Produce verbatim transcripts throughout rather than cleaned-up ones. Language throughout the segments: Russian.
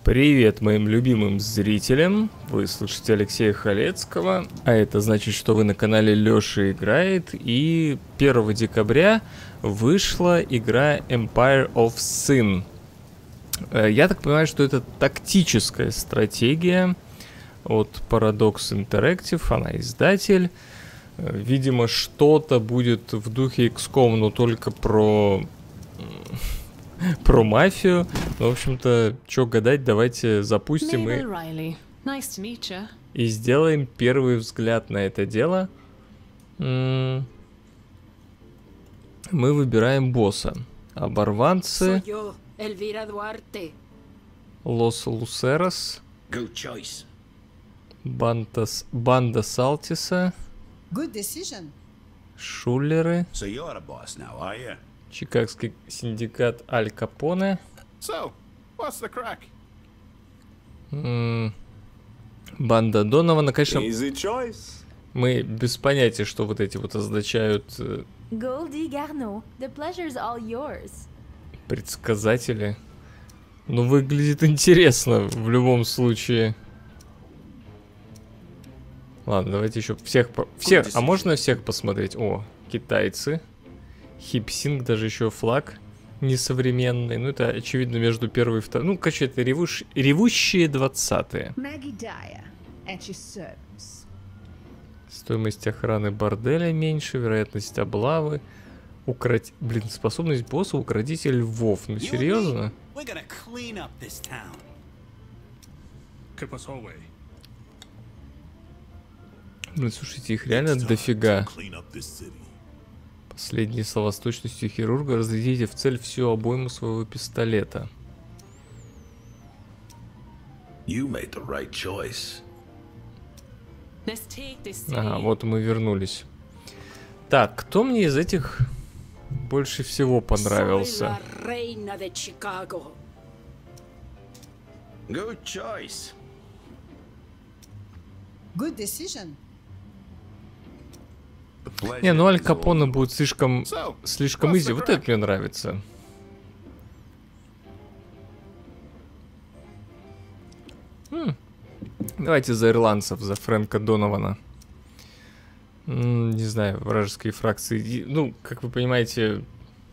Привет моим любимым зрителям, вы слушаете Алексея Халецкого, а это значит, что вы на канале Лёша Играет, и первого декабря вышла игра Empire of Sin. Я так понимаю, что это тактическая стратегия от Paradox Interactive, она издатель. Видимо, что-то будет в духе икс ком, но только про... про мафию. Ну, в общем-то, что гадать, давайте запустим и... nice и сделаем первый взгляд на это дело. Мы выбираем босса. Оборванцы. Лос Лусерос. Бандас... Банда Салтиса. Шулеры. So Чикагский синдикат Аль Капоне. So, what's the crack? М-м, Банда Донована, конечно. Easy choice. Мы без понятия, что вот эти вот означают. Голди Гарно, the pleasure's all yours. Предсказатели. Ну, выглядит интересно в любом случае. Ладно, давайте еще всех, по... всех, а можно всех посмотреть? О, китайцы. Хипсинг, даже еще флаг несовременный. Ну, это, очевидно, между первой и второй. Ну, короче, это ревуш... ревущие двадцатые. Стоимость охраны борделя меньше, вероятность облавы. Украд... Блин, способность босса укротить львов. Ну, серьезно? Блин, слушайте, их реально дофига. Последние слова с точностью хирурга. Разрядите в цель всю обойму своего пистолета. You made the right choice. Ага, вот мы вернулись. Так, кто мне из этих больше всего понравился? Good choice. Good decision. Не, ну Аль Капоне будет слишком, слишком изи. Вот это мне нравится. Хм. Давайте за ирландцев, за Фрэнка Донована. М-м, не знаю, вражеские фракции. Ну, как вы понимаете,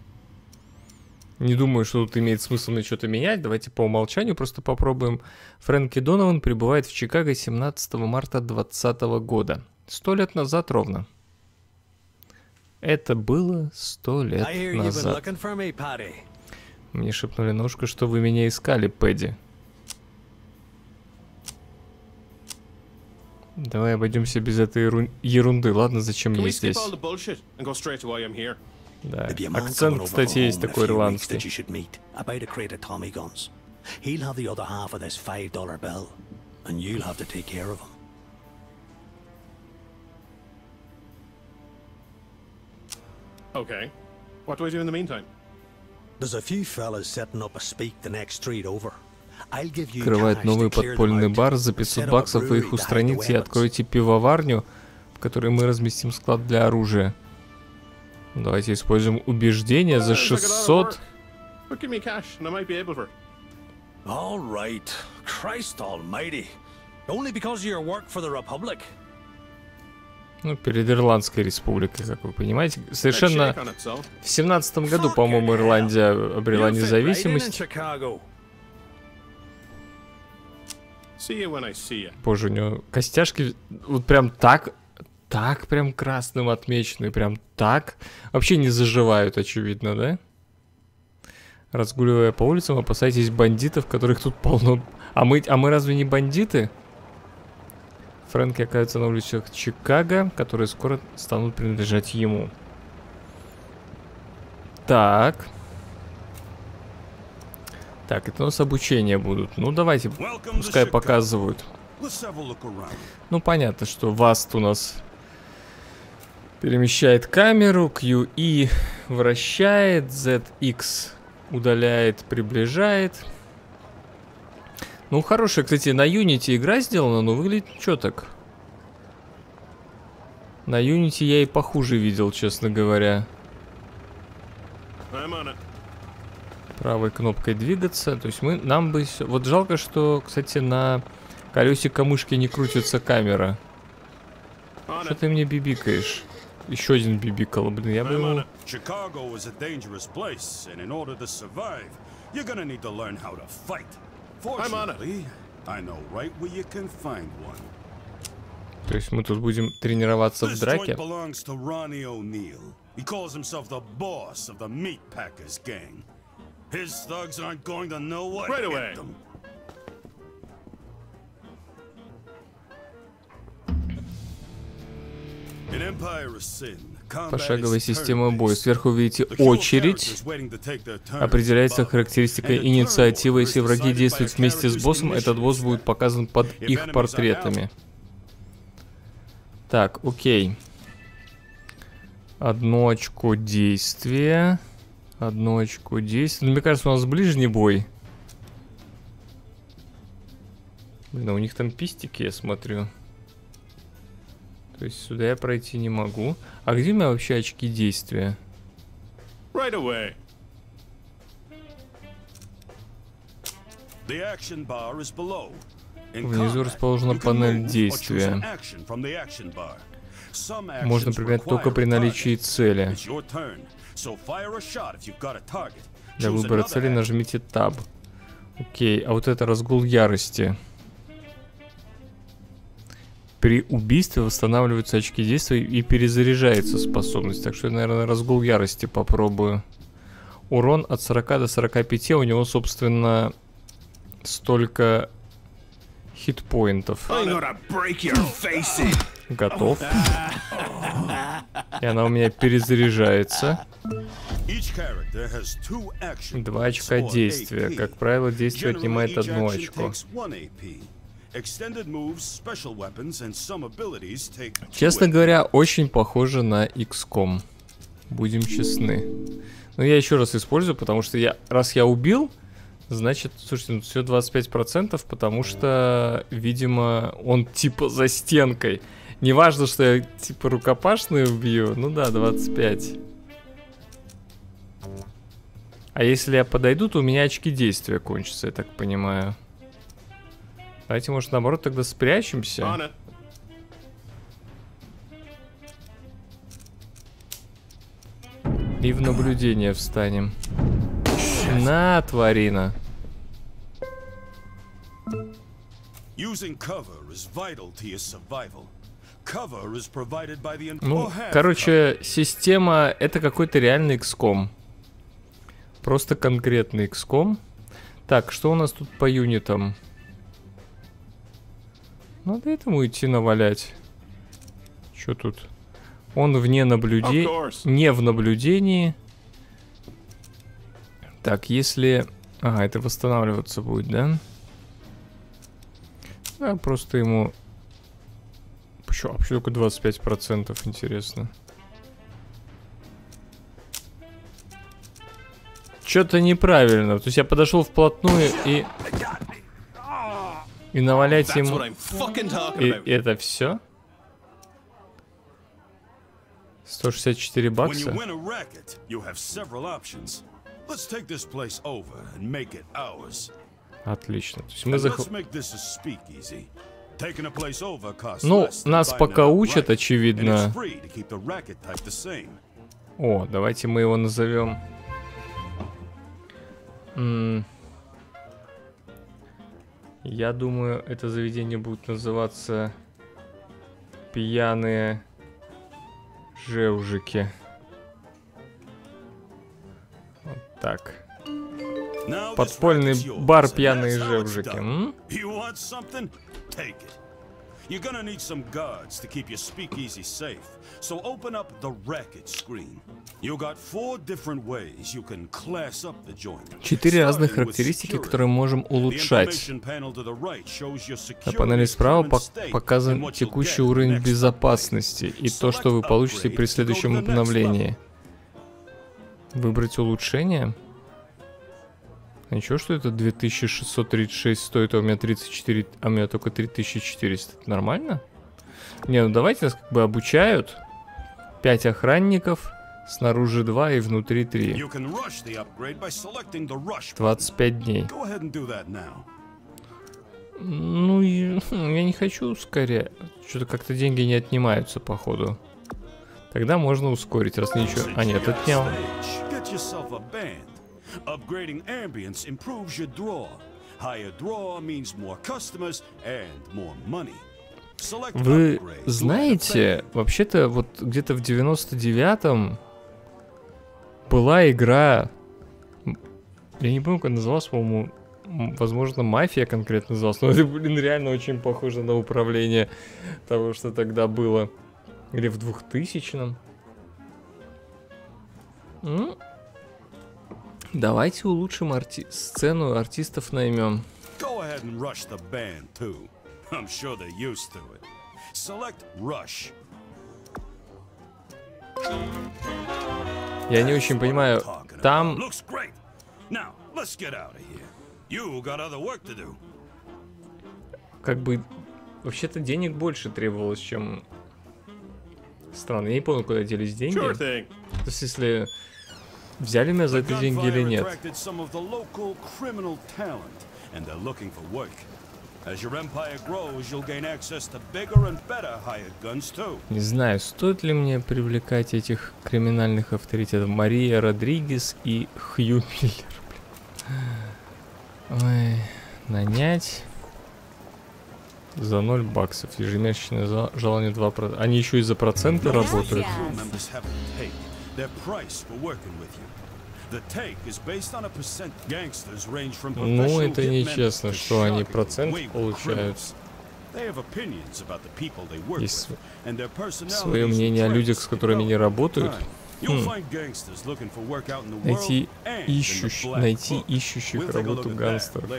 не думаю, что тут имеет смысл мне что-то менять. Давайте по умолчанию просто попробуем. Фрэнки Донован прибывает в Чикаго семнадцатого марта двадцатого года. Сто лет назад ровно. Это было сто лет назад. Мне шепнули на ушко, что вы меня искали, Пэдди. Давай обойдемся без этой ерунды. Ладно, зачем мне здесь? Да. Акцент, кстати, есть такой ирландский. Okay. What do I do in the meantime? There's a few fellas setting up a speak the next street over. I'll give you Открывает новый подпольный бар за пятьсот баксов, вы их устраните и откроете пивоварню, в которой мы разместим склад для оружия. Давайте используем убеждение за шестьсот. All right. Christ almighty. Only because of your work for the Republic. Ну, перед Ирландской республикой, как вы понимаете. Совершенно... В семнадцатом году, по-моему, Ирландия обрела независимость. Боже, у него костяшки вот прям так... Так прям красным отмечены, прям так. Вообще не заживают, очевидно, да? Разгуливая по улицам, опасайтесь бандитов, которых тут полно... А мы, а мы разве не бандиты? Фрэнки окажется на улицах Чикаго, которые скоро станут принадлежать ему. Так. Так, это у нас обучение будут. Ну, давайте, пускай показывают. Ну, понятно, что Васт у нас перемещает камеру, кью и вращает, зет икс удаляет, приближает. Ну, хорошая, кстати, на Unity игра сделана, но выглядит что так. На Unity я и похуже видел, честно говоря. правой кнопкой двигаться. То есть мы, нам бы... Вот жалко, что, кстати, на колесико мышки не крутится камера. Что ты мне бибикаешь? Еще один бибикал, блин, я бы ему... Chicago is a dangerous place, and in order to survive, you're gonna need to learn how to fight. Fortunately, I know right where you can find one. То есть мы тут будем тренироваться в This драке? joint belongs to Ronnie O'Neill. He calls himself the boss of the Meat Packers gang. His thugs aren't going to know what Right hit away. them. In Empire of Sin, Пошаговая система боя. Сверху видите очередь. Определяется характеристика инициативы. Если враги действуют вместе с боссом, этот босс будет показан под их портретами. Так, окей. Одно очко действия. Одно очко действия. Ну, мне кажется, у нас ближний бой. Блин, а у них там пистики, я смотрю. То есть сюда я пройти не могу. А где у меня вообще очки действия? Right away. The action bar is below. In Внизу combat, расположена you can панель move or choose действия. an action from the action bar. Some Можно actions применять require только при a наличии target. цели. It's your turn, so fire a shot if you've got a target. Для Choose выбора another цели action. нажмите Tab. Окей, а вот это разгул ярости. При убийстве восстанавливаются очки действия и перезаряжается способность. Так что я, наверное, разгул ярости попробую. Урон от сорока до сорока пяти. У него, собственно, столько хитпоинтов. Готов. И она у меня перезаряжается. Each character has two actions Два очка or действия. A P. Как правило, действие Generally, отнимает each одно action очко. takes one A P. Extended moves, special weapons, and some abilities take two Честно A P. говоря, очень похоже на икс ком. Будем честны. Но я еще раз использую, потому что я, раз я убил, значит, слушайте, ну все двадцать пять процентов, потому что, видимо, он типа за стенкой. Не важно, что я типа рукопашный убью. Ну да, двадцать пять. А если я подойду, то у меня очки действия кончатся, я так понимаю. Давайте, может, наоборот, тогда спрячемся. On it. И в наблюдение встанем. На, тварина. Using cover is vital to your survival. Cover is provided by the Ну, Oh, have короче, система это какой-то реальный икс ком. Просто конкретный икс ком. Так, что у нас тут по юнитам? Надо этому идти навалять. Что тут? Он вне наблюдения. Of course. Не в наблюдении. Так, если... Ага, это восстанавливаться будет, да? Да, просто ему... Почему, а почему только двадцать пять процентов, интересно? Что-то неправильно. То есть я подошел вплотную и... И навалять That's ему... what I'm fucking talking И, about. и это все? сто шестьдесят четыре When you бакса? win a racket, you have several options. Let's take this place over and make it ours. Отлично. То есть мы And зах... let's make this a speakeasy. Taking a place over costs Ну, less than нас buying пока it учат, outright, очевидно. and it's free to keep the racket type the same. О, давайте мы его назовем. М, Я думаю, это заведение будет называться Пьяные Жевжики. Вот так. Now this Подпольный racket's yours, бар and «Пьяные that's how it's жевжики». done. М? You want something? Take it. You're gonna need some guards to keep your speakeasy safe. So open up the racket screen. You got four different ways you can class up the joint. Четыре разных Starting with характеристики, security. которые можем The улучшать. information panel to the right shows your На security панели справа current пок- state показан and what you'll текущий get уровень next безопасности и то, что вы получите при следующем обновлении. Выбрать улучшение. А ничего, что это две тысячи шестьсот тридцать шесть стоит, а у меня тридцать четыре, а у меня только три тысячи четыреста. Это нормально? Не, ну давайте нас как бы обучают. пять охранников, Снаружи два и внутри три. You can rush the upgrade by selecting the rush. двадцать пять дней. Go ahead and do that now. Ну, и, я не хочу ускорять. Что-то как-то деньги не отнимаются, походу. Тогда можно ускорить, раз ничего... А, нет, отнял. Get yourself a band. Upgrading ambience improves your draw. Higher draw means more customers and more money. Select Вы upgrade. знаете, вообще-то вот где-то в девяносто девятом была игра... Я не помню, как называлась, по-моему... Возможно, мафия конкретно называлась. Но это, блин, реально очень похоже на управление того, что тогда было. Или в двухтысячном. Ну, давайте улучшим арти сцену, артистов наймем. Go ahead and rush the band too. I'm sure they're used to it. Select rush. Я не очень понимаю, там... Looks great. Now, let's get out of here. You got other work to do. Как бы... Вообще-то денег больше требовалось, чем... Странно, я не помню, куда делись деньги. Sure thing. То есть, если... Взяли меня за это деньги или нет? Не знаю, стоит ли мне привлекать этих криминальных авторитетов. Мария Родригес и Хью Миллер. Ой, нанять за ноль баксов. Ежемесячное за... желание два процента. Они еще и за проценты работают. Ну, это нечестно, что они процент получают. Есть свое мнение о людях, с которыми не работают. Хм. Найти, ищущ... Найти ищущих работу гангстеров.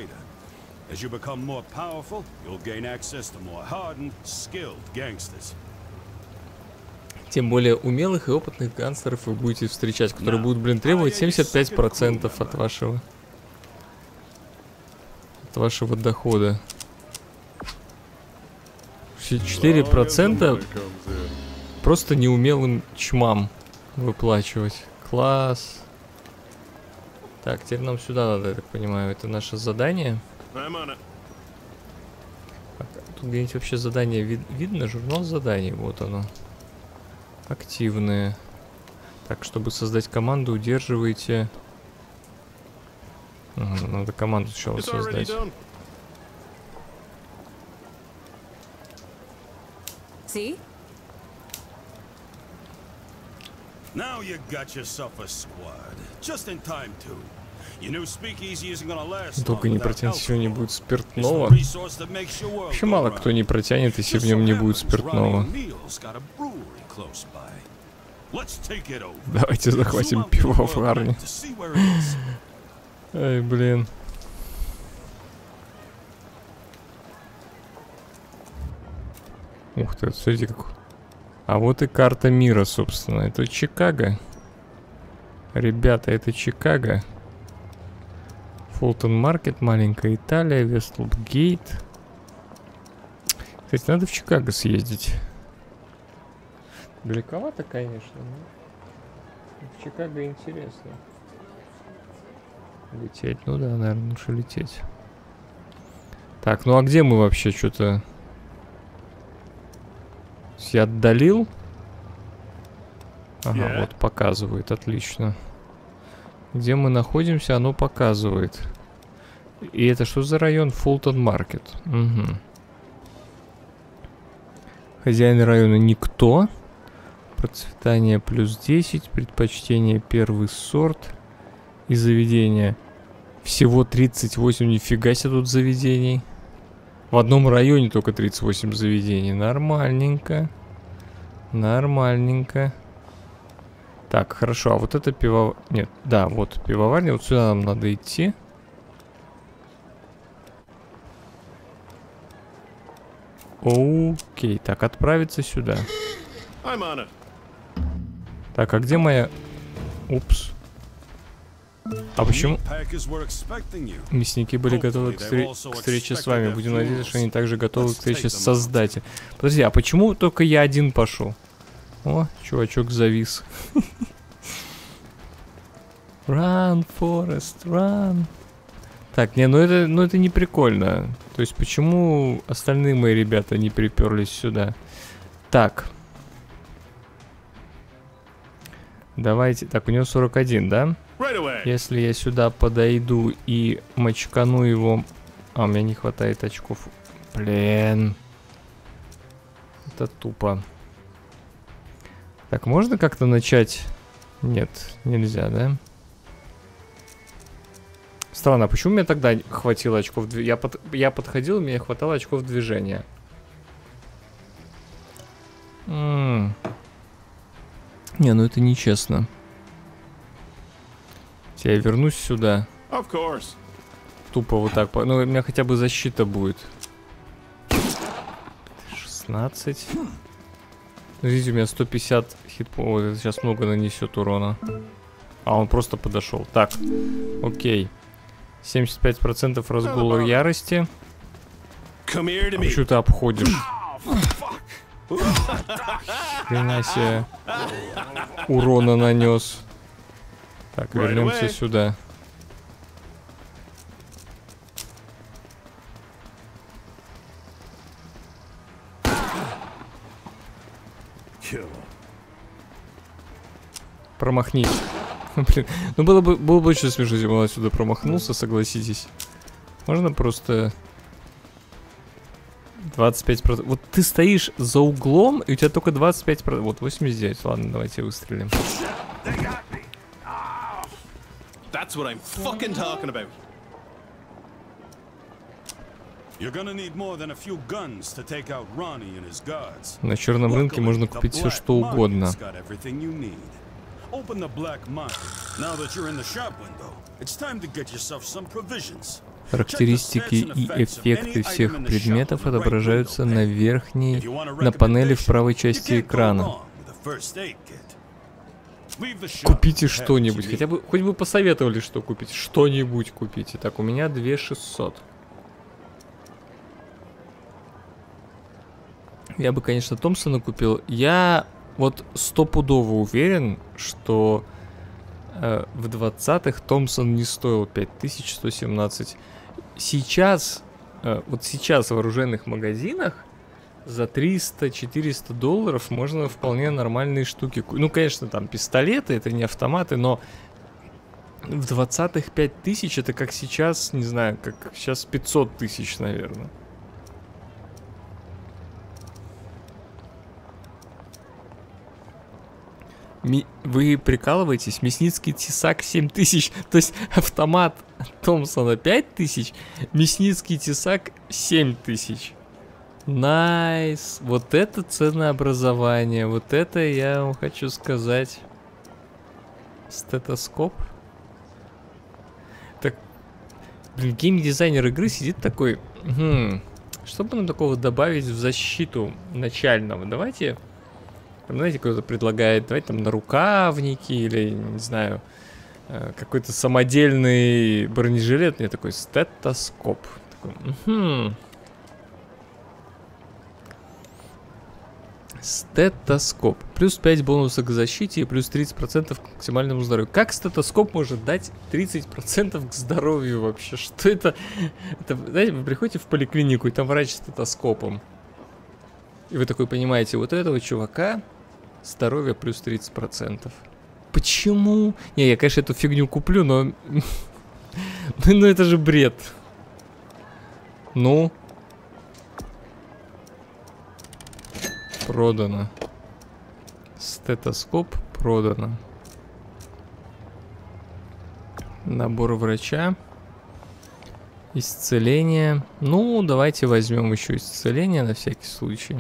Тем более умелых и опытных гангстеров вы будете встречать, которые будут, блин, требовать семьдесят пять процентов от вашего... От вашего дохода. четыре процента просто неумелым чмам выплачивать. Класс. Так, теперь нам сюда надо, я так понимаю. Это наше задание. Тут где-нибудь вообще задание вид видно? Журнал заданий, вот оно. Активные. Так, чтобы создать команду, удерживайте. Угу, надо команду сначала создать. See? Now you got yourself a squad. Just in time too. You know speakeasy isn't gonna last. Долго не протянет, если не будет спиртного. Вообще Вообще мало кто не протянет, если в нем не будет спиртного. Давайте захватим пивоварню. Эй, блин. Ух ты, смотрите как... А вот и карта мира, собственно. Это Чикаго. Ребята, это Чикаго. Фултон Маркет, маленькая Италия, Вестлгейт. Кстати, надо в Чикаго съездить. Далековато, конечно, но в Чикаго интересно. Лететь, ну да, наверное, лучше лететь. Так, ну а где мы вообще что-то... Я отдалил? Ага, yeah. Вот показывает, отлично. Где мы находимся, оно показывает. И это что за район? Фултон Маркет. Угу. Хозяин района никто. Процветание плюс десять. Предпочтение первый сорт. И заведение. Всего тридцать восемь. Нифига себе тут заведений. В одном районе только тридцать восемь заведений. Нормальненько. Нормальненько. Так, хорошо. А вот это пиво... Нет, да, вот пивоварня. Вот сюда нам надо идти. Окей. Так, отправиться сюда. Так, а где моя... Упс. А почему мясники были готовы к, встр... к встрече с вами? Будем надеяться, что они также готовы к встрече с создателем. Подожди, а почему только я один пошел? О, чувачок завис. Run, Forest, run. Так, не, ну это, ну это не прикольно. То есть почему остальные мои ребята не приперлись сюда? Так. Давайте. Так, у него сорок один, да? Right away. Если я сюда подойду и мочкану его... А, у меня не хватает очков. Блин. Это тупо. Так, можно как-то начать? Нет, нельзя, да? Странно, а почему мне тогда хватило очков? Дв... Я, под... я подходил, мне хватало очков движения. М-м. Не, ну это нечестно. Я вернусь сюда. Of course. Тупо вот так. Ну, у меня хотя бы защита будет. шестнадцать. Видите, у меня сто пятьдесят хитпоинтов. Это сейчас много нанесет урона. А, он просто подошел. Так, окей. семьдесят пять процентов разгула ярости. Come here to А me. почему ты обходишь? Хрена себе урона нанес. Так, вернемся сюда. Промахнись. Блин, ну было бы, было бы очень смешно, если бы он отсюда промахнулся, согласитесь. Можно просто... двадцать пять процентов. Вот ты стоишь за углом, и у тебя только двадцать пять процентов. Вот, восемьдесят девять. Ладно, давайте выстрелим. That's what I'm fucking talking about. You're gonna need more than a few guns to take out Ronnie and his guards. На черном рынке можно купить все, что угодно. Open the black market. Now that you're in the shop window, it's time to get yourself some provisions. Характеристики и эффекты всех предметов отображаются на верхней, на панели в правой части экрана. Купите что-нибудь, хотя бы, хоть бы посоветовали, что купить. Что-нибудь купите. Так, у меня две тысячи шестьсот. Я бы, конечно, Томпсона купил. Я вот стопудово уверен, что э, в двадцатых Томпсон не стоил пять тысяч сто семнадцать. Сейчас, э, вот сейчас в оружейных магазинах за триста-четыреста долларов можно вполне нормальные штуки купить. Ну, конечно, там пистолеты, это не автоматы, но в двадцатых пять тысяч это как сейчас, не знаю, как сейчас пятьсот тысяч, наверное. Ми... Вы прикалываетесь? Мясницкий Тесак семь тысяч. То есть автомат Томпсона пять тысяч, Мясницкий Тесак семь тысяч. Найс. Вот это ценообразование. Вот это я вам хочу сказать. Стетоскоп. Так, блин, геймдизайнер игры сидит такой. Хм, что бы нам такого добавить в защиту начального? Давайте... Знаете, кто-то предлагает, давайте там нарукавники или, не знаю, какой-то самодельный бронежилет. Мне такой стетоскоп. Такой, угу. Стетоскоп. Плюс пять бонусов к защите и плюс тридцать процентов к максимальному здоровью. Как стетоскоп может дать тридцать процентов к здоровью вообще? Что это? Это, знаете, вы приходите в поликлинику, и там врач с стетоскопом. И вы такой понимаете, вот у этого чувака здоровье плюс тридцать процентов. Почему? Не, я, конечно, эту фигню куплю, но... Ну, это же бред. Ну? Продано. Стетоскоп продано. Набор врача. Исцеление. Ну, давайте возьмем еще исцеление на всякий случай.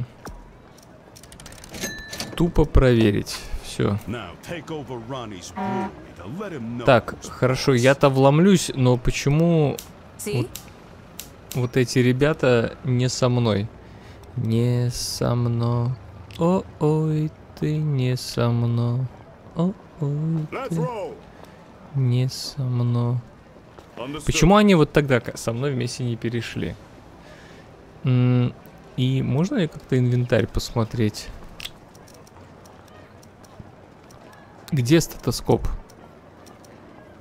Тупо проверить. Все. Так, хорошо, я-то вломлюсь, но почему вот, вот эти ребята не со мной? Не со мной. О-ой, ты не со мной. О-ой, ты не со мной. Почему они вот тогда со мной вместе не перешли? М- и можно ли как-то инвентарь посмотреть? Где стетоскоп?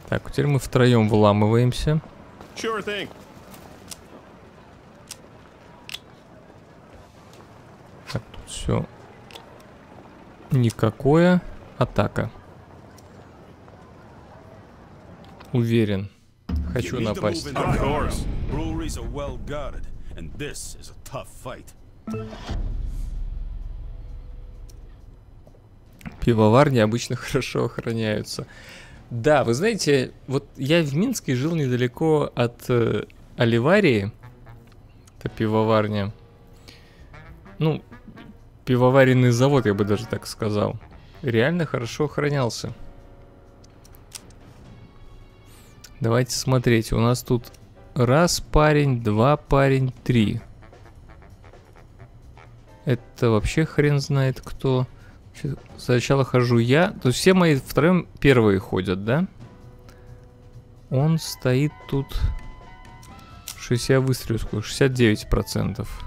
Так, теперь мы втроем вламываемся. Sure thing. Так, тут все. Никакое. Атака. Уверен. Хочу напасть. Of course. Breweries are well guarded, and this is a tough fight. Пивоварни обычно хорошо охраняются. Да, вы знаете, вот я в Минске жил недалеко от э, Оливарии. Это пивоварня. Ну, пивоваренный завод, я бы даже так сказал. Реально хорошо охранялся. Давайте смотреть. У нас тут раз парень, два парень, три. Это вообще хрен знает кто. Сначала хожу я. То есть все мои втроем первые ходят, да? Он стоит тут. шестьдесят я выстрелю сколько? шестьдесят девять процентов.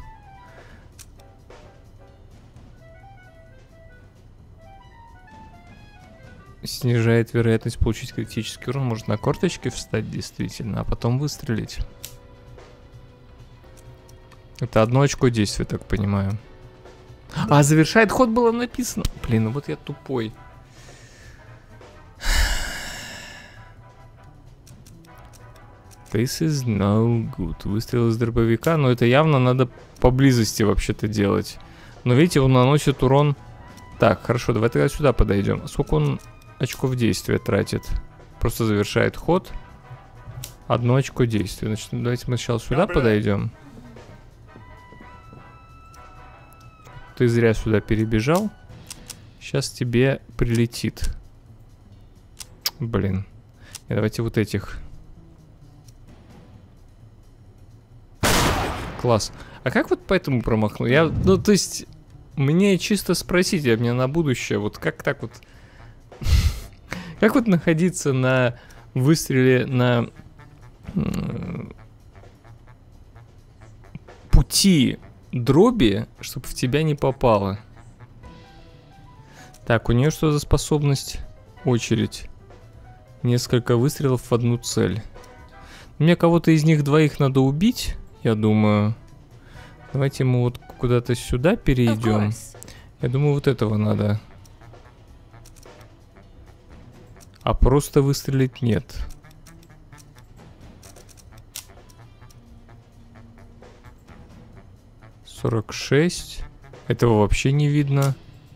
Снижает вероятность получить критический урон. Может на корточке встать действительно, а потом выстрелить. Это одно очко действия, так понимаю. А, завершает ход было написано. Блин, ну вот я тупой. This is no good. Выстрел из дробовика, но это явно надо поблизости вообще-то делать. Но видите, он наносит урон. Так, хорошо, давай тогда сюда подойдем. Сколько он очков действия тратит? Просто завершает ход. Одно очко действия. Значит, давайте мы сначала сюда подойдем. Ты зря сюда перебежал. Сейчас тебе прилетит. Блин. И давайте вот этих. Класс. А как вот поэтому промахнул? Я, ну, то есть, мне чисто спросить, а мне на будущее, вот как так вот... Как вот находиться на выстреле на пути дроби, чтобы в тебя не попало? Так, у нее что за способность? Очередь. Несколько выстрелов в одну цель. Мне кого-то из них двоих надо убить, я думаю. Давайте мы вот куда-то сюда перейдем. Я думаю, вот этого надо. А просто выстрелить нет. сорок шесть. Этого вообще не видно.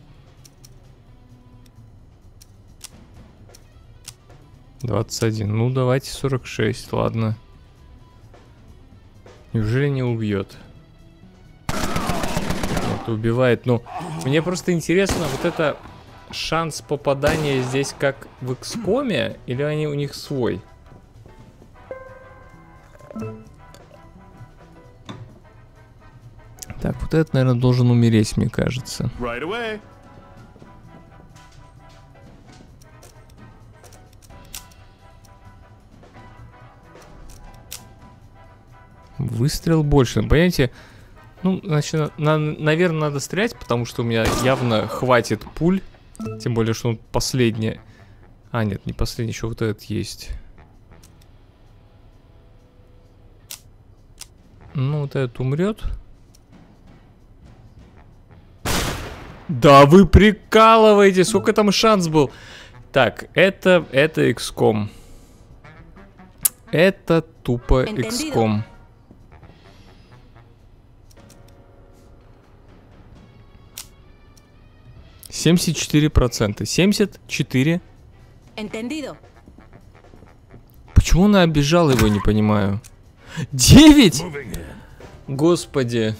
двадцать один. Ну, давайте сорок шесть, ладно. Неужели не убьет? Это убивает. Ну, мне просто интересно, вот это шанс попадания здесь как в икс коме, или они у них свой? Так, вот этот, наверное, должен умереть, мне кажется. Right away. Выстрел больше. Понимаете? Ну, значит, на, наверное, надо стрелять, потому что у меня явно хватит пуль. Тем более, что он последний. А, нет, не последний, еще вот этот есть. Ну, вот этот умрет. Да вы прикалываете, сколько там шанс был. Так, это, это икс ком. Это тупо икс ком. семьдесят четыре процента. семьдесят четыре. Entendido. Почему она обижала его, не понимаю. девять? Господи.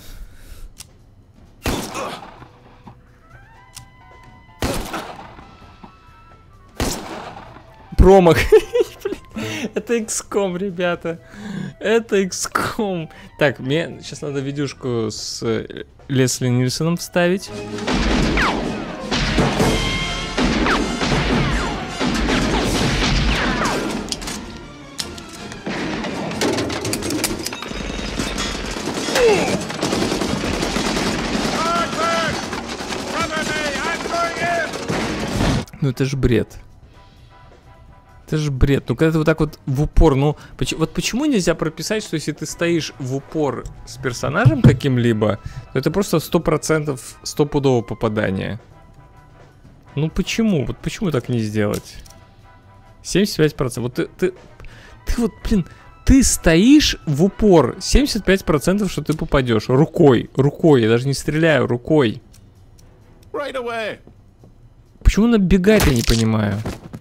Промах. Это икс ком, ребята. Это икс ком. Так, мне сейчас надо видюшку с Лесли Нильсоном вставить. Ну это ж бред. Это Это же бред. Ну, когда ты вот так вот в упор, ну, поч вот почему нельзя прописать, что если ты стоишь в упор с персонажем каким-либо, то это просто сто процентов стопудово попадание. Ну, почему? Вот почему так не сделать? семьдесят пять процентов. Вот ты, ты, ты вот, блин, ты стоишь в упор. семьдесят пять процентов, что ты попадешь. Рукой, рукой. Я даже не стреляю, рукой. Right away. Почему надо бегать, я не понимаю.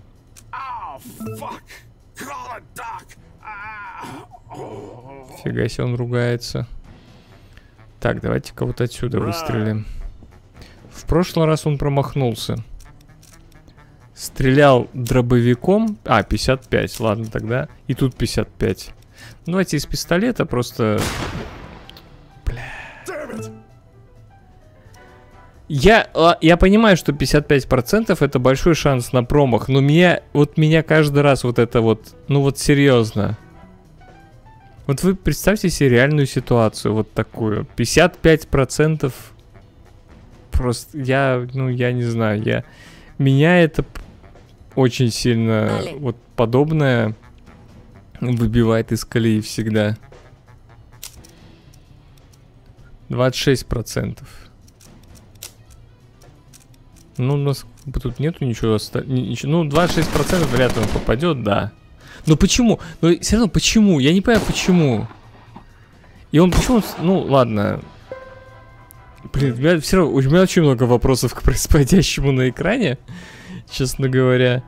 Фига себе, он ругается. Так, давайте кого-то отсюда выстрелим. В прошлый раз он промахнулся. Стрелял дробовиком. А, пятьдесят пять, ладно тогда. И тут пятьдесят пять. Ну, давайте из пистолета просто... Бля... Я, я понимаю, что пятьдесят пять процентов это большой шанс на промах, но меня, вот меня каждый раз вот это вот, ну вот серьезно. Вот вы представьте себе реальную ситуацию, вот такую. пятьдесят пять процентов просто, я, ну я не знаю, я, меня это очень сильно, Али. Вот подобное выбивает из колеи всегда. двадцать шесть процентов. Ну, у нас тут нету ничего, ничего. Ну, двадцать шесть процентов вряд ли он попадет, да. Но почему? Но все равно почему? Я не понимаю, почему. И он почему... Ну, ладно. Блин, у меня все равно... У меня очень много вопросов к происходящему на экране. Честно говоря.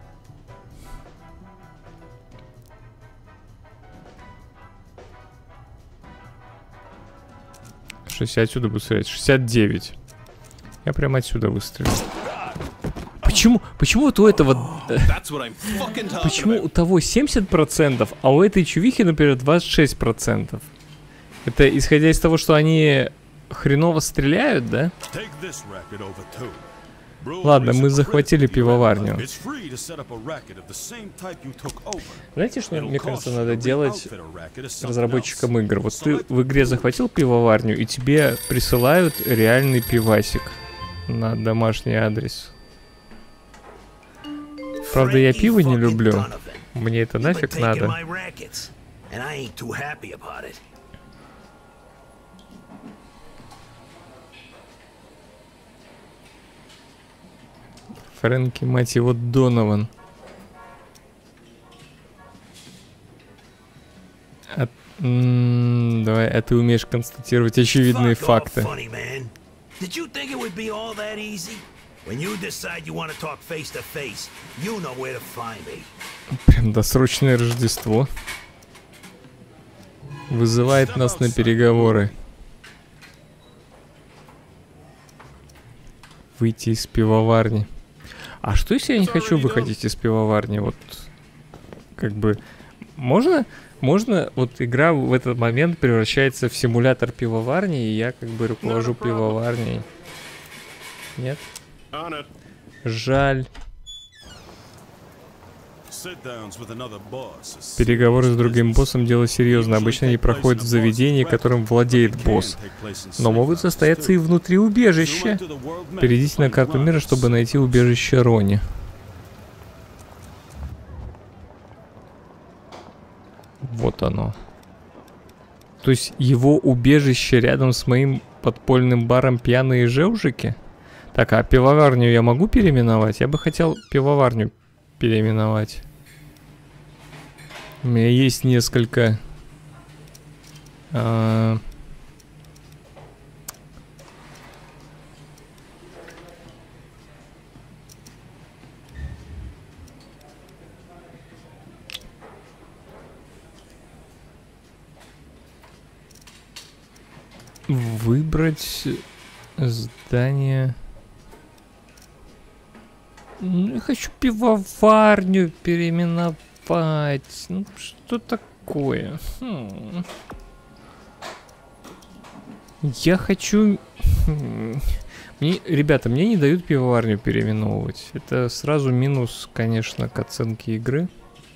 шестьдесят отсюда буду стрелять. шестьдесят девять. Я прямо отсюда выстрелю. Почему? Почему вот у этого... Почему у того семьдесят процентов, а у этой чувихи, например, двадцать шесть процентов? Это исходя из того, что они хреново стреляют, да? Ладно, мы захватили пивоварню. Знаете, что, мне кажется, надо делать разработчикам игр? Вот ты в игре захватил пивоварню, и тебе присылают реальный пивасик на домашний адрес. Правда, я пиво не люблю. Мне это нафиг надо. Фрэнки, мать его, Донован. А, м -м, давай, а ты умеешь констатировать очевидные факты. Прям досрочное Рождество. Вызывает нас на переговоры. Выйти из пивоварни. А что если я не хочу выходить из пивоварни? Вот, как бы, можно, можно, вот игра в этот момент превращается в симулятор пивоварни, и я как бы руковожу пивоварней. Нет? Жаль. Переговоры с другим боссом — дело серьезное. Обычно они проходят в заведении, которым владеет босс. Но могут состояться и внутри убежища. Перейдите на карту мира, чтобы найти убежище Рони. Вот оно. То есть его убежище рядом с моим подпольным баром «Пьяные жевжики»? Так, а пивоварню я могу переименовать? Я бы хотел пивоварню переименовать. У меня есть несколько... А... Выбрать здание... Ну, я хочу пивоварню переименовать. Ну, что такое? Хм. Я хочу... Мне... Ребята, мне не дают пивоварню переименовывать. Это сразу минус, конечно, к оценке игры.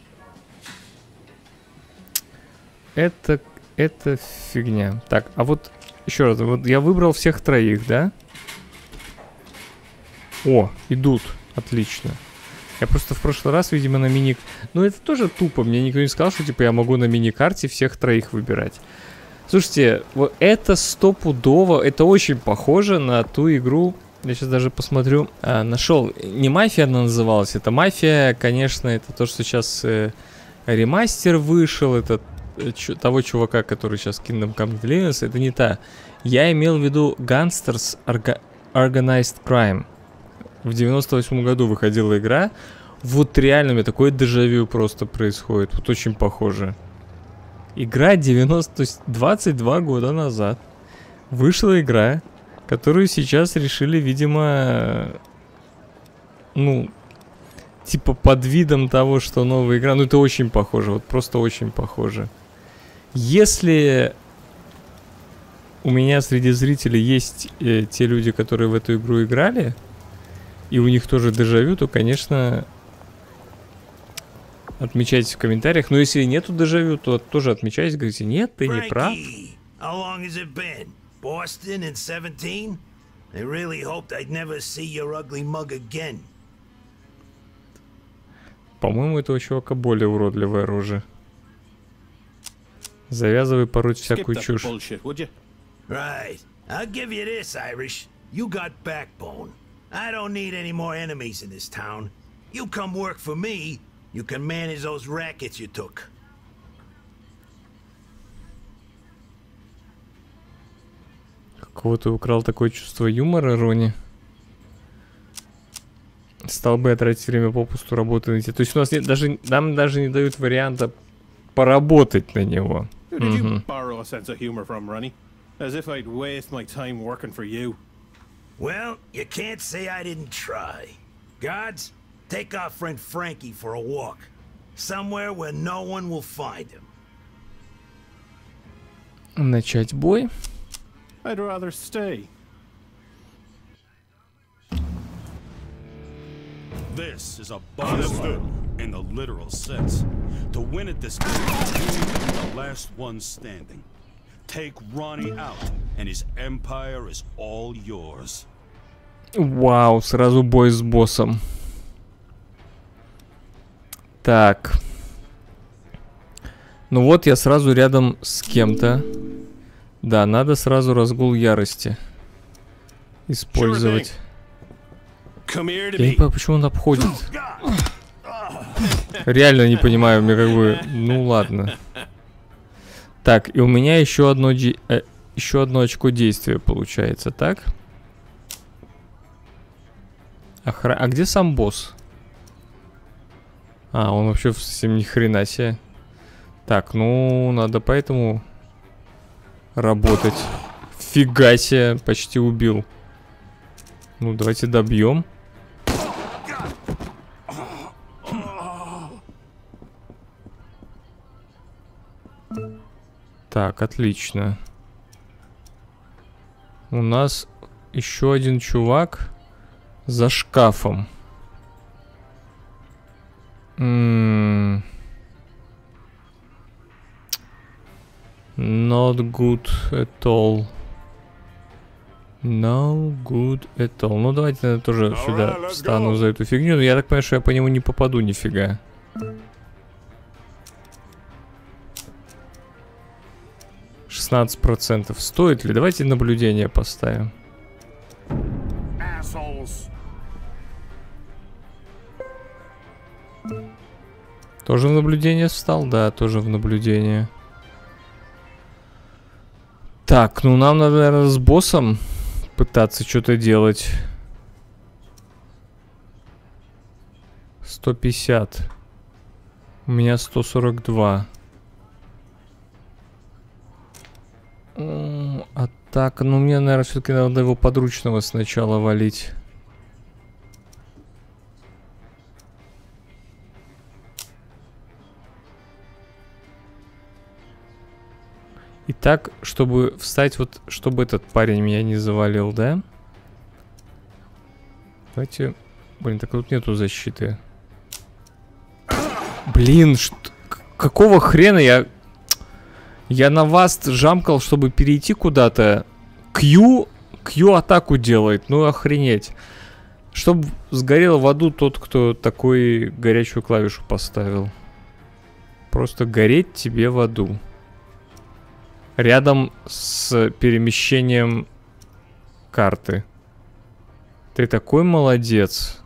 Это... Это фигня. Так, а вот... Еще раз, вот я выбрал всех троих, да? О, идут. Отлично. Я просто в прошлый раз, видимо, на мини... Ну, это тоже тупо. Мне никто не сказал, что, типа, я могу на мини-карте всех троих выбирать. Слушайте, вот это стопудово, это очень похоже на ту игру... Я сейчас даже посмотрю. А, нашел. Не Мафия она называлась. Это Мафия, конечно, это то, что сейчас э, ремастер вышел. Это э, чу, того чувака, который сейчас Kingdom Come Deliverance. Это не та. Я имел в виду Gangsters Orga Organized Crime. В девяносто восьмом году выходила игра. Вот реально у меня такое дежавю просто происходит. Вот очень похоже. Игра девяносто... двадцать два года назад. Вышла игра, которую сейчас решили, видимо, ну, типа под видом того, что новая игра. Ну, это очень похоже, вот просто очень похоже. Если у меня среди зрителей есть э, те люди, которые в эту игру играли, и у них тоже дежавю, то, конечно, отмечайте в комментариях. Но если нету дежавю, то тоже отмечайте, говорите, нет, ты не прав. Boston in seventeen? I really hoped I'd never see your ugly mug again. По-моему, у этого чувака более уродливое оружие. Завязывай пороть всякую чушь. Right. I'll give you this, Irish. You got backbone. I don't need any more enemies in this town. You come work for me, you can manage those rackets you took. Кого ты украл такое чувство юмора, Рони? Стал бы я тратить время попусту работы найти. То есть у нас нет, даже, нам даже не дают варианта поработать на него. Did you borrow a sense of humor from, Ronnie? As if I'd waste my time working for you. Well, you can't say I didn't try. Guards, take our friend Frankie for a walk. Somewhere where no one will find him. Начать бой. I'd rather stay. This is a boss battle in the literal sense. To win at this game, you need to be the last one standing. Take Ronnie out, and his empire is all yours. Вау, сразу бой с боссом. Так. Ну вот я сразу рядом с кем-то. Да, надо сразу разгул ярости использовать. Я не понимаю, почему он обходит. Реально не понимаю, мне как бы... Ну ладно. Так, и у меня еще одно, де... э, еще одно очко действия получается, так? Охра... А где сам босс? А, он вообще совсем ни хрена себе. Так, ну, надо поэтому... работать. Фига себе, почти убил. Ну, давайте добьем. Так, отлично. У нас еще один чувак за шкафом. М-м- Not good at all. No good at all. Ну, давайте я тоже сюда встану за эту фигню. Но я так понимаю, что я по нему не попаду нифига. шестнадцать процентов. Стоит ли? Давайте наблюдение поставим. Тоже в наблюдение встал? Да, тоже в наблюдение. Так, ну нам надо, наверное, с боссом пытаться что-то делать. сто пятьдесят. У меня сто сорок два. А так, ну мне, наверное, все-таки надо его подручного сначала валить. И так, чтобы встать, вот, чтобы этот парень меня не завалил, да? Давайте... Блин, так тут нету защиты. Блин, что... Какого хрена я... Я на вас жамкал, чтобы перейти куда-то. Q... Q атаку делает, ну охренеть. Чтоб сгорел в аду тот, кто такой горячую клавишу поставил. Просто гореть тебе в аду. Рядом с перемещением карты. Ты такой молодец.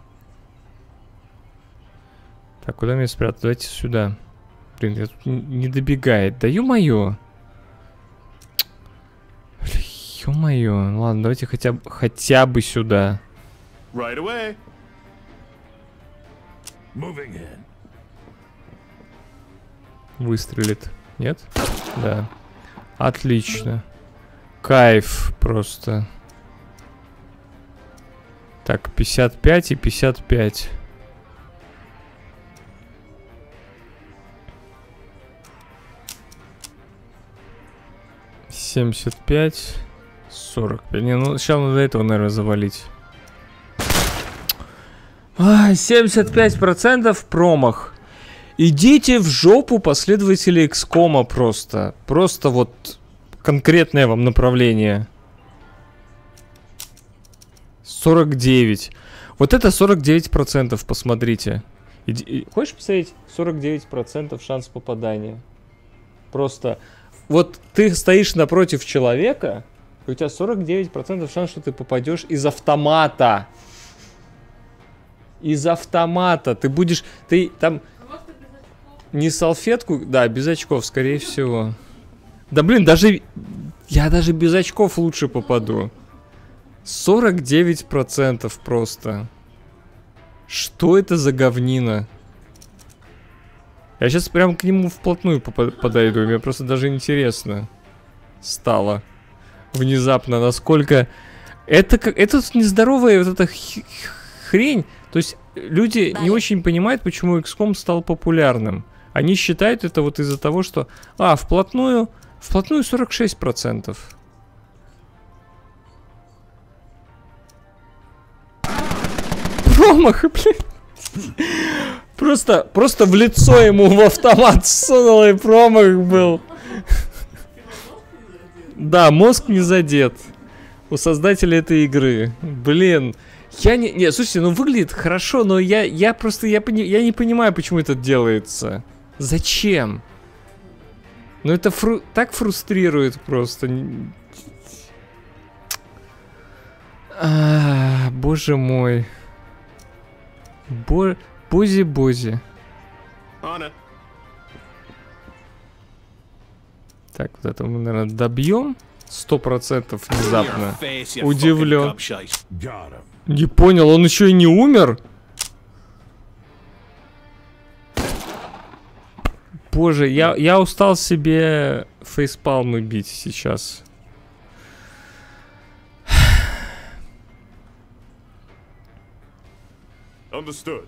Так, куда мне спрятать? Давайте сюда. Блин, я тут не добегает. Да ё-моё. Ё-моё. Ладно, давайте хотя бы, хотя бы сюда. Right away. Moving in. Выстрелит. Нет? Да. Отлично. Кайф просто. Так, пятьдесят пять и пятьдесят пять. семьдесят пять. сорок пять. Не, ну сейчас надо этого, наверное, завалить. А, семьдесят пять процентов промах. Идите в жопу последователи икс ком просто. Просто вот конкретное вам направление. сорок девять. Вот это сорок девять процентов, посмотрите. Иди, хочешь посмотреть? сорок девять процентов шанс попадания. Просто вот ты стоишь напротив человека, и у тебя сорок девять процентов шанс, что ты попадешь из автомата. Из автомата. Ты будешь... Ты там... Не салфетку? Да, без очков, скорее всего. Да блин, даже... Я даже без очков лучше попаду. сорок девять процентов просто. Что это за говнина? Я сейчас прям к нему вплотную подойду. Мне просто даже интересно стало. Внезапно, насколько... Это как... Это нездоровая вот эта хрень. То есть люди не очень понимают, почему икс ком стал популярным. Они считают это вот из-за того, что... А, вплотную... Вплотную сорок шесть процентов. Промах, блин. Просто, просто в лицо ему в автомат сунул, и промах был. Да, мозг не задет. У создателя этой игры. Блин. Я не... Не, слушайте, ну выглядит хорошо, но я, я просто... Я, пони, я не понимаю, почему это делается. Зачем? Ну это фру... так фрустрирует просто. А, боже мой. Бо... Бози-бози. Так, вот это мы, наверное, добьем. Сто процентов внезапно. Удивлен. Не понял, он еще и не умер? Боже, я, я устал себе фейспалмы бить сейчас. Understood.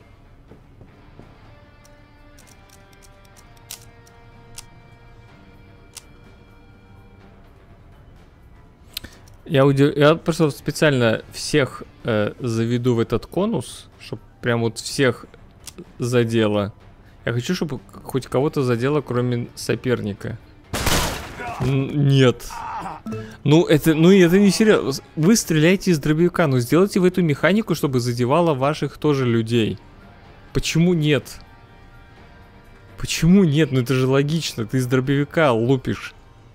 Я, удив... я просто специально всех э, заведу в этот конус, чтобы прям вот всех задело. Я хочу, чтобы хоть кого-то задело, кроме соперника. Н нет. Ну это, ну это не серьезно. Вы стреляете из дробовика, но сделайте в эту механику, чтобы задевало ваших тоже людей. Почему нет? Почему нет? Ну это же логично. Ты из дробовика лупишь.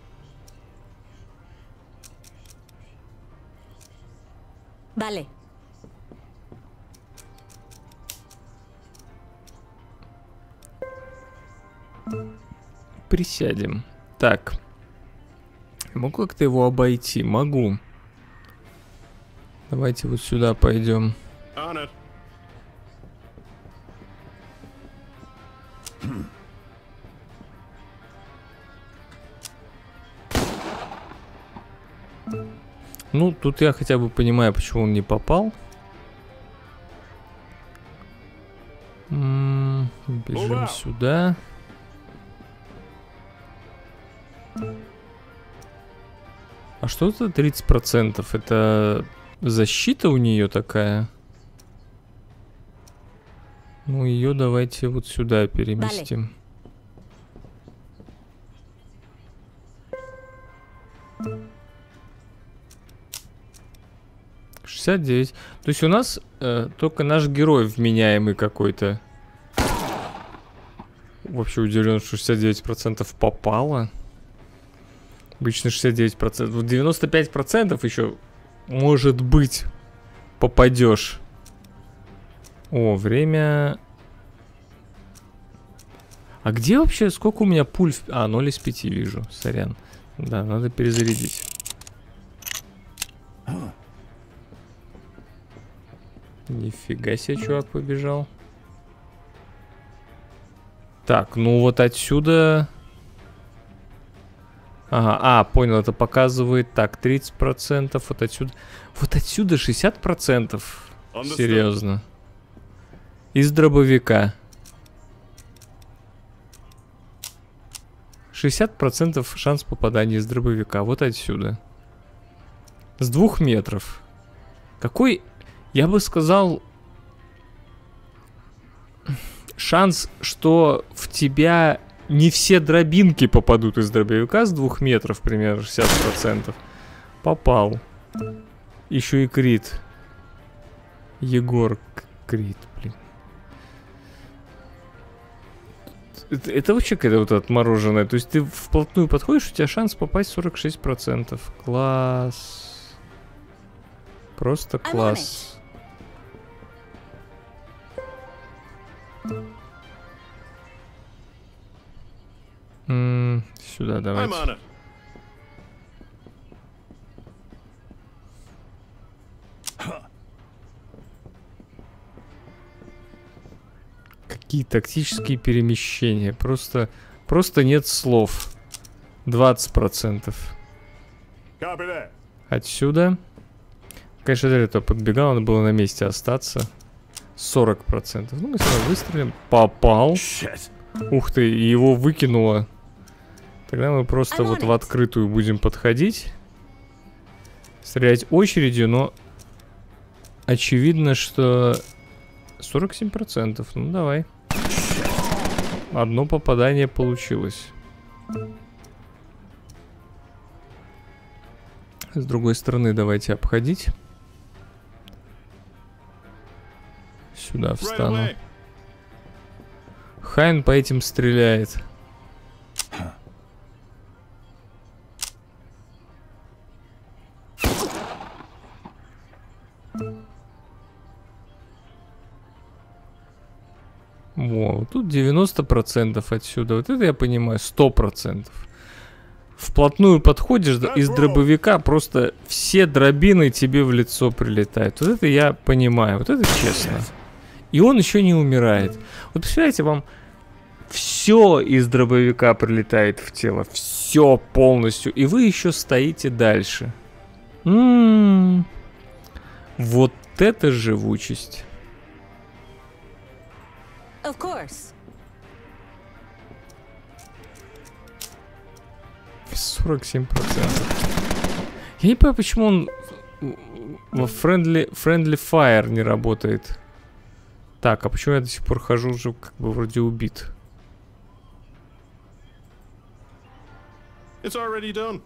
Vale. Присядем. Так. Могу как-то его обойти? Могу. Давайте вот сюда пойдем. Ну, тут я хотя бы понимаю, почему он не попал. М-м, бежим сюда. А что это тридцать процентов? Это защита у нее такая? Ну, ее давайте вот сюда переместим. шестьдесят девять. То есть у нас э, только наш герой вменяемый какой-то. Вообще удивлен, что шестьдесят девять процентов попало. Обычно шестьдесят девять процентов. девяносто пять процентов еще, может быть, попадешь. О, время... А где вообще, сколько у меня пуль? А, ноль из пяти вижу, сорян. Да, надо перезарядить. Нифига себе, чувак побежал. Так, ну вот отсюда... Ага, а, понял, это показывает, так, тридцать процентов, вот отсюда... Вот отсюда шестьдесят процентов. Серьезно. Из дробовика. шестьдесят процентов шанс попадания из дробовика. Вот отсюда. С двух метров. Какой, я бы сказал, шанс, что в тебя не все дробинки попадут из дробовика с двух метров, примерно шестьдесят процентов. Попал. Еще и крит. Егор крит, блин. Это, это вообще какая-то вот отмороженная. То есть ты вплотную подходишь, у тебя шанс попасть сорок шесть процентов. Класс. Просто класс. М-м, сюда давайте. Какие тактические перемещения. Просто, просто нет слов. двадцать процентов. Отсюда. Конечно, до этого подбегал, надо было на месте остаться. сорок процентов. Ну, мы сюда выстрелим. Попал. Ух ты, и его выкинуло. Тогда мы просто вот в открытую будем подходить. Стрелять очередью, но очевидно, что сорок семь процентов. Ну, давай. Одно попадание получилось. С другой стороны давайте обходить. Сюда встану. Хайн по этим стреляет. Во, тут девяносто процентов отсюда. Вот это я понимаю, сто процентов. Вплотную подходишь из дробовика, просто все дробины тебе в лицо прилетают. Вот это я понимаю, вот это честно. И он еще не умирает. Вот представляете, вам все из дробовика прилетает в тело. Все полностью. И вы еще стоите дальше. М-м-м. Вот это живучесть. Of course. сорок семь процентов. Я не понимаю, почему он во friendly, friendly fire не работает. Так, а почему я до сих пор хожу уже как бы вроде убит? It's already done.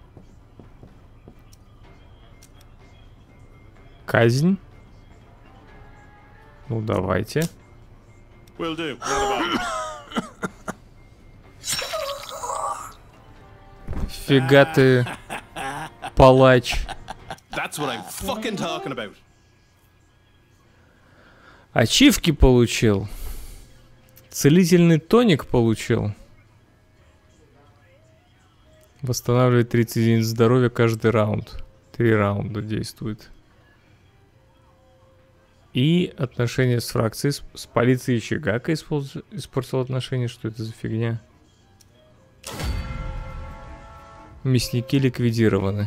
Казнь. Ну давайте. Will do. What about? Фига ты, палач. That's what I'm fucking talking about. Ачивки получил. Целительный тоник получил. Восстанавливает тридцать единиц здоровья каждый раунд. Три раунда действует. И отношения с фракцией, с, с полицией Чигака использовал, испортил отношения. Что это за фигня? Мясники ликвидированы.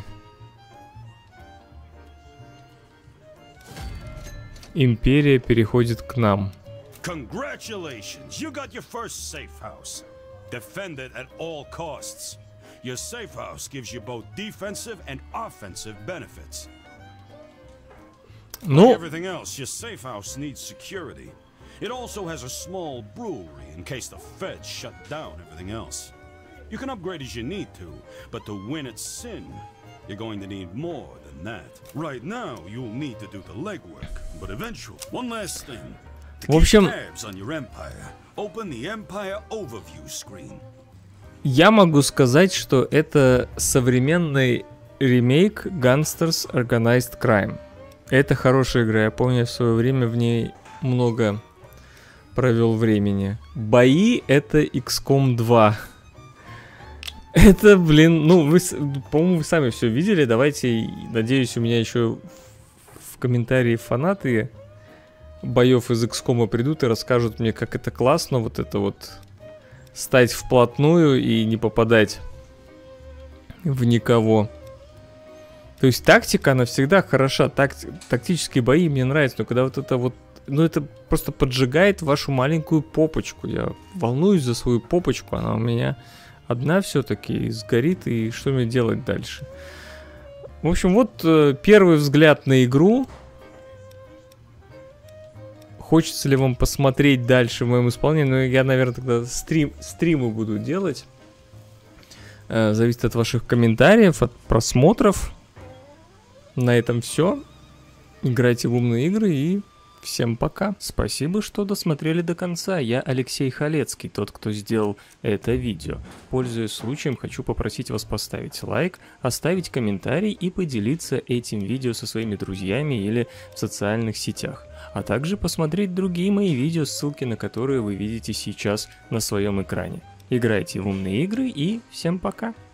Империя переходит к нам. Congratulations! You got your first safe house. Defend it at all costs. Your safe house gives you both defensive and offensive benefits. Ну, like everything else, your safe house needs security. It also has a small brewery in case the feds shut down everything else. You can upgrade as you need to, but to win at Sin, you're going to need more than than that. Right now, you'll need to do the legwork, but eventually, one last thing. To В общем, keep tabs on your empire, open the Empire Overview screen. я могу сказать, что это современный ремейк Gangsters Organized Crime. Это хорошая игра, я помню, в свое время в ней много провел времени. Бои — это икс ком два. Это, блин, ну, вы, по-моему, вы сами все видели. Давайте, надеюсь, у меня еще в комментарии фанаты боев из икс ком придут и расскажут мне, как это классно, вот это вот стать вплотную и не попадать в никого. То есть тактика, она всегда хороша. Так, тактические бои мне нравятся, но когда вот это вот, ну, это просто поджигает вашу маленькую попочку. Я волнуюсь за свою попочку, она у меня одна все-таки сгорит, и что мне делать дальше? В общем, вот э, первый взгляд на игру. Хочется ли вам посмотреть дальше в моем исполнении? Ну, я, наверное, тогда стрим, стримы буду делать. Э, зависит от ваших комментариев, от просмотров. На этом все. Играйте в умные игры и всем пока. Спасибо, что досмотрели до конца. Я Алексей Халецкий, тот, кто сделал это видео. Пользуясь случаем, хочу попросить вас поставить лайк, оставить комментарий и поделиться этим видео со своими друзьями или в социальных сетях. А также посмотреть другие мои видео, ссылки на которые вы видите сейчас на своем экране. Играйте в умные игры и всем пока.